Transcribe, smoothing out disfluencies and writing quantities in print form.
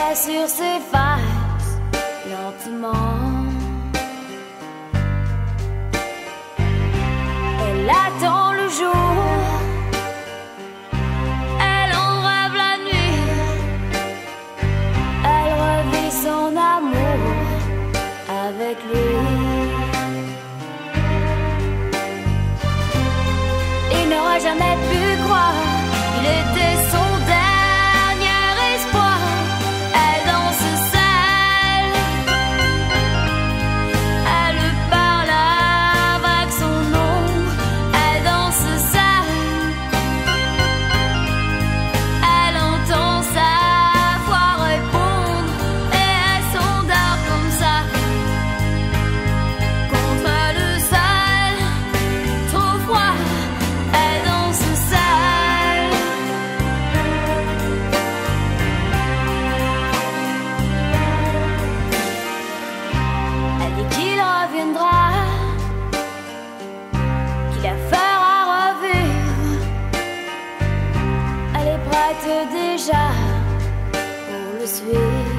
sur ses faces lentement. Elle attend le jour, elle en rêve la nuit, elle revit son amour avec lui. Il n'aura jamais pu croire qu'il était son dernier espoir. Elle danse seule, elle parle avec son nom. Elle danse seule, elle entend sa voix répondre et elle s'endort comme ça contre le sol, trop froid. Elle danse seule. Elle dit qu'il reviendra, qu'il la fera revivre. Elle est prête déjà pour le suivre.